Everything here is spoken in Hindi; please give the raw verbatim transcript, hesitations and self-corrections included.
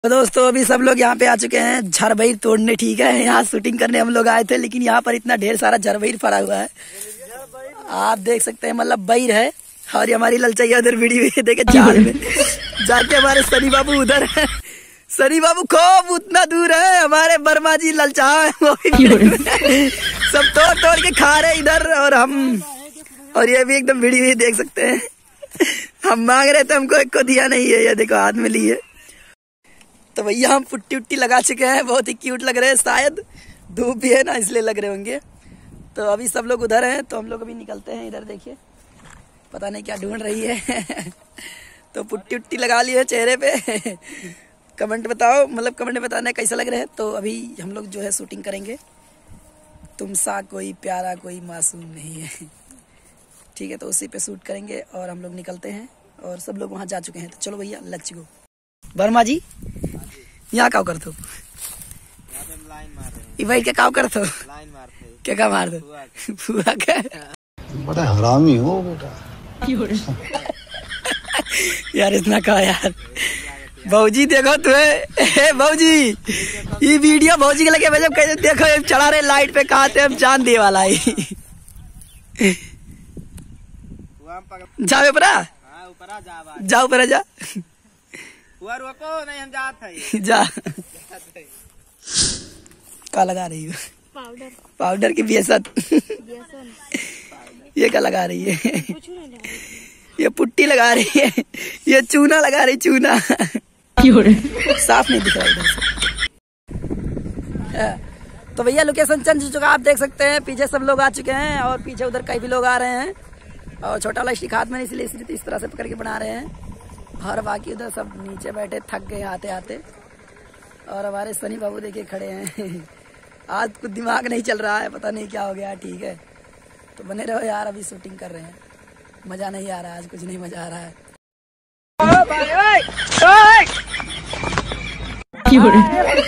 तो दोस्तों अभी सब लोग यहाँ पे आ चुके हैं झरबहीर तोड़ने। ठीक है, यहाँ शूटिंग करने हम लोग आए थे, लेकिन यहाँ पर इतना ढेर सारा झरबहीर पड़ा हुआ है, आप देख सकते हैं। मतलब बहीर है और ये हमारी ललचैया उधर भिड़ी हुई है, देखे जाल में जाके। हमारे सनी बाबू उधर है, सनी बाबू खूब उतना दूर है। हमारे वर्मा जी ललचा है, वो भी सब तोड़ तोड़ के खा रहे इधर, और हम और ये भी एकदम भिड़ी हुई देख सकते हैं। हम मांग रहे थे, हमको एक को दिया नहीं है, ये देखो हाथ में ली है। तो भैया हम पुट्टी उट्टी लगा चुके हैं, बहुत ही क्यूट लग रहे हैं, शायद धूप भी है ना इसलिए लग रहे होंगे। तो अभी सब लोग उधर हैं, तो हम लोग अभी निकलते हैं। इधर देखिए, पता नहीं क्या ढूंढ रही है। तो पुट्टी उट्टी लगा ली है चेहरे पे। कमेंट बताओ, मतलब कमेंट में बताना कैसा लग रहा है। तो अभी हम लोग जो है शूटिंग करेंगे, तुम सा कोई प्यारा कोई मासूम नहीं है, ठीक है। तो उसी पे शूट करेंगे और हम लोग निकलते हैं, और सब लोग वहाँ जा चुके हैं। तो चलो भैया लेट्स गो। वर्मा जी यहाँ काव कर दो, भाई क्या काव कर दो, क्या क्या मार दो, फुआ का बड़ा हरामी हो बेटा। यार इतना कहा यार। भौजी देखो तुम्हें, भौजी ये वीडियो भौजी के लगे जब कह देखो चढ़ा रहे लाइट पे, कहा थे हम चांद दे वाला ही। जाओ ऊपरा, जाओ ऊपरा जा नहीं, हम जाते जा। क्या लगा रही हो? पाउडर, पाउडर की बेसन। ये क्या लगा रही है? ये पुट्टी लगा रही है, ये चूना लगा रही, चूना। साफ नहीं दिख रहा इधर से। तो भैया लोकेशन चेंज चुका, आप देख सकते हैं। पीछे सब लोग आ चुके हैं, और पीछे उधर कई भी लोग आ रहे हैं, और छोटा वाला स्टिक हाथ में, इसलिए इसलिए इस तरह से पकड़ के बना रहे हैं। और बाकी उधर सब नीचे बैठे थक गए आते आते, और हमारे सनी बाबू देखिए खड़े हैं। आज कुछ दिमाग नहीं चल रहा है, पता नहीं क्या हो गया। ठीक है, तो बने रहो यार, अभी शूटिंग कर रहे हैं, मजा नहीं आ रहा है आज, कुछ नहीं मजा आ रहा है।